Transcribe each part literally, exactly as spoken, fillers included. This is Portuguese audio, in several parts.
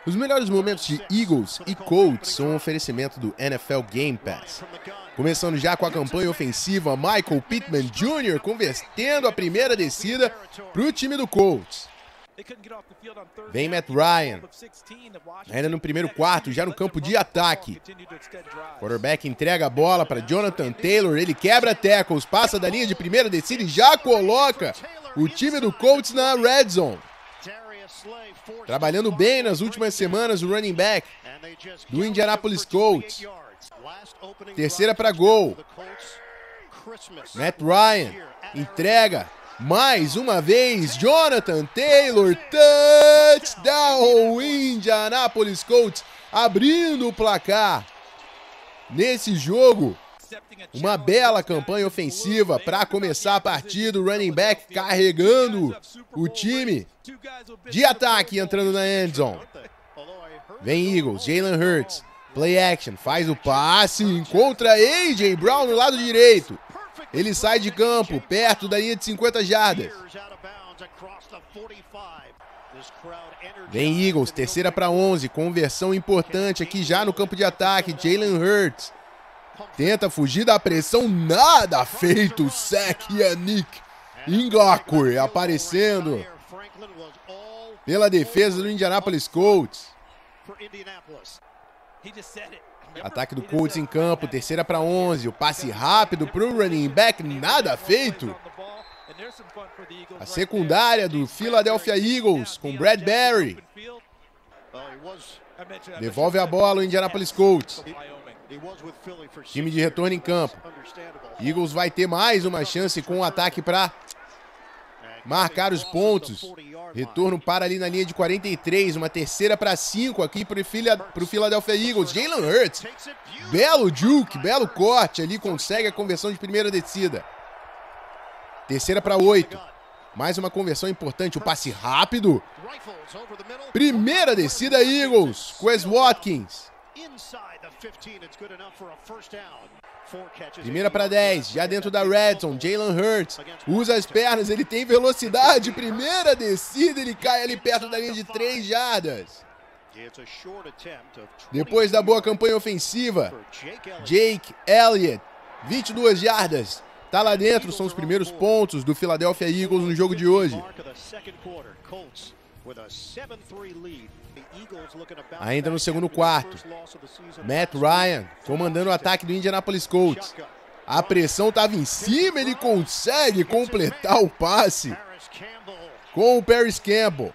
Os melhores momentos de Eagles e Colts são um oferecimento do N F L Game Pass. Começando já com a campanha ofensiva, Michael Pittman Júnior convertendo a primeira descida para o time do Colts. Vem Matt Ryan, ainda no primeiro quarto, já no campo de ataque. Quarterback entrega a bola para Jonathan Taylor, ele quebra tackles, passa da linha de primeira descida e já coloca o time do Colts na red zone. Trabalhando bem nas últimas semanas o running back do Indianapolis Colts. Terceira para gol. Matt Ryan entrega mais uma vez. Jonathan Taylor, touchdown! Indianapolis Colts abrindo o placar nesse jogo. Uma bela campanha ofensiva para começar a partida. O running back carregando o time de ataque, entrando na end zone. Vem Eagles, Jalen Hurts, play action, faz o passe, encontra A J Brown no lado direito. Ele sai de campo, perto da linha de cinquenta jardas. Vem Eagles, terceira para onze, conversão importante aqui já no campo de ataque. Jalen Hurts tenta fugir da pressão, nada feito. Sack e Yannick Ngakoue aparecendo pela defesa do Indianapolis Colts. Ataque do Colts em campo, terceira para onze, o passe rápido para o running back, nada feito. A secundária do Philadelphia Eagles com Bradbury. Devolve a bola o Indianapolis Colts. Time de retorno em campo. Eagles vai ter mais uma chance com o ataque para marcar os pontos. Retorno para ali na linha de quarenta e três, uma terceira para cinco aqui para o Philadelphia Eagles. Jalen Hurts, belo juke, belo corte ali, consegue a conversão de primeira descida. Terceira para oito, mais uma conversão importante, o passe rápido. Primeira descida Eagles, Quez Watkins. Primeira para dez, já dentro da red zone, Jalen Hurts usa as pernas, ele tem velocidade, primeira descida, ele cai ali perto da linha de três jardas. Depois da boa campanha ofensiva, Jake Elliott, vinte e duas jardas, tá lá dentro, são os primeiros pontos do Philadelphia Eagles no jogo de hoje. Ainda no segundo quarto, Matt Ryan comandando o ataque do Indianapolis Colts. A pressão estava em cima, ele consegue completar o passe com o Paris Campbell.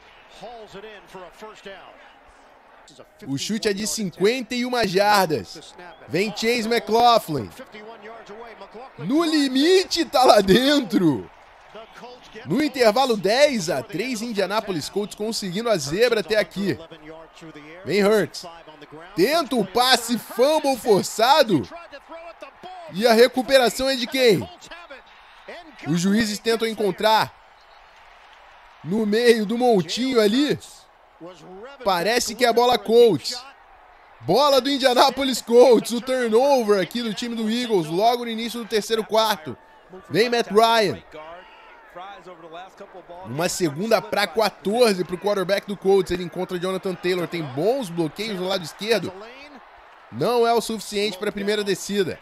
O chute é de cinquenta e uma jardas. Vem Chase McLaughlin. No limite, tá lá dentro. No intervalo dez a três, Indianapolis Colts conseguindo a zebra até aqui. Vem Hurts. Tenta o passe, fumble forçado. E a recuperação é de quem? Os juízes tentam encontrar no meio do montinho ali. Parece que é a bola Colts. Bola do Indianapolis Colts. O turnover aqui do time do Eagles logo no início do terceiro quarto. Vem Matt Ryan. Uma segunda para quatorze para o quarterback do Colts. Ele encontra Jonathan Taylor. Tem bons bloqueios no lado esquerdo. Não é o suficiente para a primeira descida.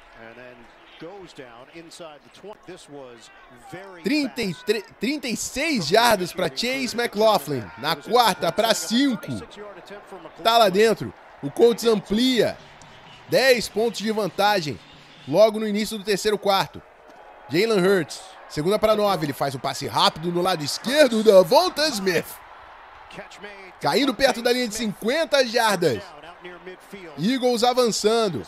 trinta e três, trinta e seis jardas para Chase McLaughlin. Na quarta para cinco. Tá lá dentro. O Colts amplia. dez pontos de vantagem. Logo no início do terceiro quarto. Jalen Hurts. Segunda para nove, ele faz o passe rápido no lado esquerdo, Devonta Smith. Caindo perto da linha de cinquenta jardas. Eagles avançando.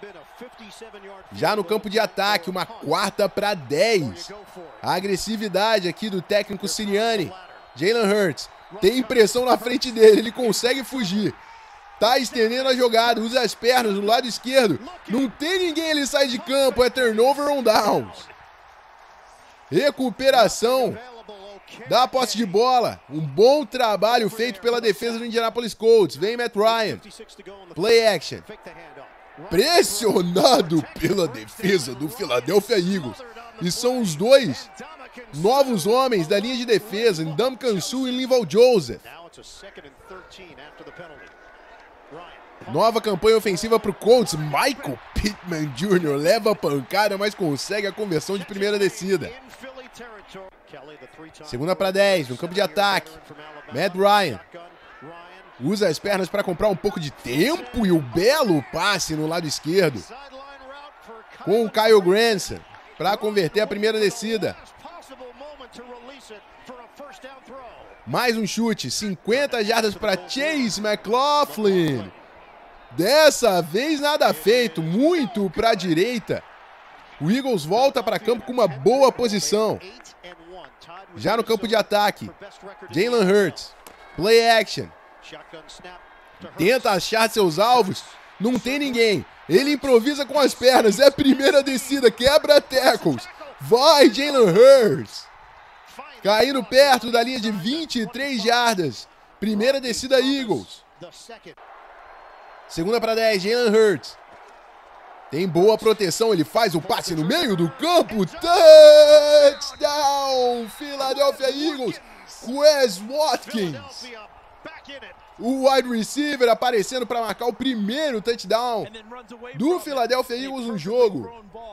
Já no campo de ataque, uma quarta para dez. A agressividade aqui do técnico Sirianni. Jalen Hurts tem pressão na frente dele, ele consegue fugir. Tá estendendo a jogada, usa as pernas no lado esquerdo. Não tem ninguém, ele sai de campo, é turnover on downs. Recuperação da posse de bola. Um bom trabalho feito pela defesa do Indianapolis Colts. Vem Matt Ryan. Play action. Pressionado pela defesa do Philadelphia Eagles. E são os dois novos homens da linha de defesa, Ndamukong Suh e Linval Joseph. Nova campanha ofensiva para o Colts. Michael Pittman Júnior leva a pancada, mas consegue a conversão de primeira descida. Segunda para dez, no campo de ataque. Matt Ryan usa as pernas para comprar um pouco de tempo e o belo passe no lado esquerdo. Com o Kyle Granson para converter a primeira descida. Mais um chute, cinquenta jardas para Chase McLaughlin. Dessa vez nada feito, muito para a direita. O Eagles volta para campo com uma boa posição. Já no campo de ataque, Jalen Hurts, play action. Tenta achar seus alvos, não tem ninguém. Ele improvisa com as pernas, é a primeira descida, quebra tackles. Vai Jalen Hurts. Caindo perto da linha de vinte e três jardas. Primeira descida Eagles. Segunda para dez, Jalen Hurts. Tem boa proteção, ele faz o passe no meio do campo. Touchdown! Philadelphia Eagles. Quez Watkins. O wide receiver aparecendo para marcar o primeiro touchdown do Philadelphia Eagles no jogo.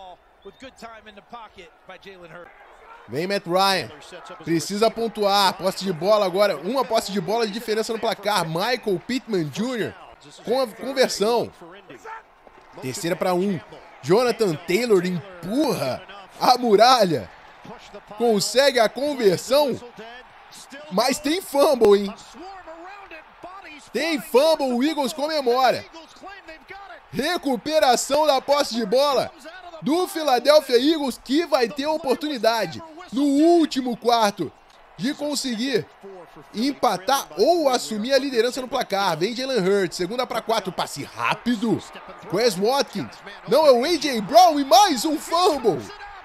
Vem Matt Ryan. Precisa pontuar. Posse de bola agora. Uma posse de bola de diferença no placar. Michael Pittman Júnior com a conversão. Terceira para um. Jonathan Taylor empurra a muralha. Consegue a conversão. Mas tem fumble, hein? Tem fumble. O Eagles comemora. Recuperação da posse de bola do Philadelphia Eagles, que vai ter a oportunidade no último quarto de conseguir empatar ou assumir a liderança no placar. Vem Jalen Hurts, segunda para quatro, passe rápido. Quez Watkins, não, é o A J Brown e mais um fumble.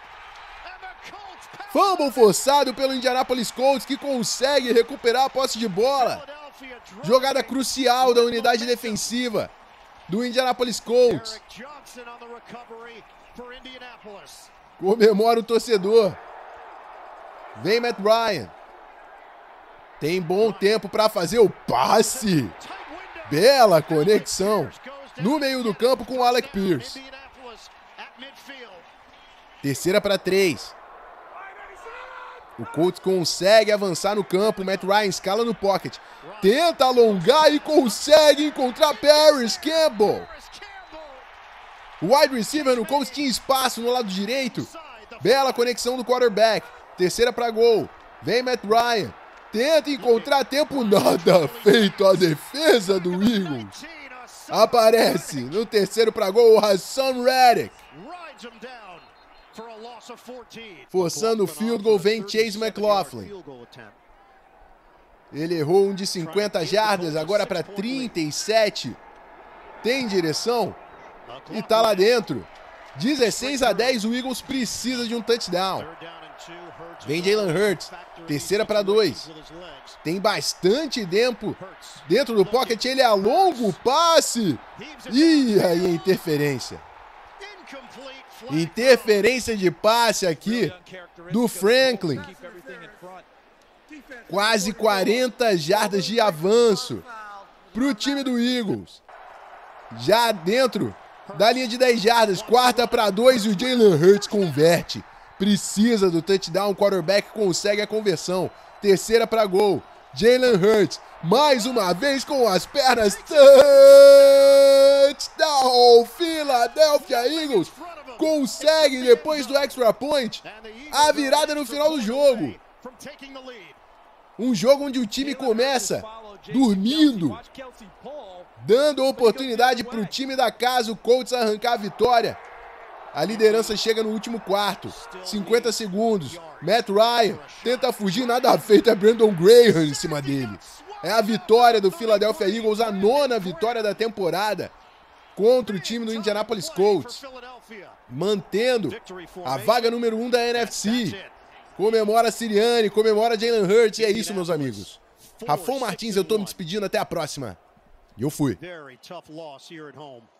Fumble forçado pelo Indianapolis Colts, que consegue recuperar a posse de bola. Jogada crucial da unidade defensiva do Indianapolis Colts. Comemora o torcedor. Vem Matt Ryan. Tem bom tempo para fazer o passe. Bela conexão no meio do campo com o Alec Pierce. Terceira para três. O Colts consegue avançar no campo. Matt Ryan escala no pocket. Tenta alongar e consegue encontrar Paris Campbell. O wide receiver no Colts tinha espaço no lado direito. Bela conexão do quarterback. Terceira para gol. Vem Matt Ryan. Tenta encontrar tempo. Nada feito. A defesa do Eagles. Aparece no terceiro para gol o Hassan Reddick. Forçando o field goal, vem Chase McLaughlin. Ele errou um de cinquenta jardas, agora para trinta e sete. Tem direção e tá lá dentro. dezesseis a dez, o Eagles precisa de um touchdown. Vem Jalen Hurts, terceira para dois. Tem bastante tempo dentro do pocket, ele alonga o passe. E aí a interferência. Interferência de passe aqui do Franklin. Quase quarenta jardas de avanço para o time do Eagles. Já dentro da linha de dez jardas, quarta para dois e o Jalen Hurts converte. Precisa do touchdown, o quarterback consegue a conversão. Terceira para gol. Jalen Hurts, mais uma vez com as pernas. Touchdown! Philadelphia Eagles consegue, depois do extra point, a virada no final do jogo. Um jogo onde o time começa dormindo, dando oportunidade para o time da casa, o Colts, arrancar a vitória. A liderança chega no último quarto. cinquenta segundos. Matt Ryan tenta fugir, nada feito. É Brandon Graham em cima dele. É a vitória do Philadelphia Eagles, a nona vitória da temporada contra o time do Indianapolis Colts, mantendo a vaga número um da N F C. Comemora Sirianni, comemora Jalen Hurts, e é isso, meus amigos. Rafão Martins, eu tô me despedindo, até a próxima. E eu fui.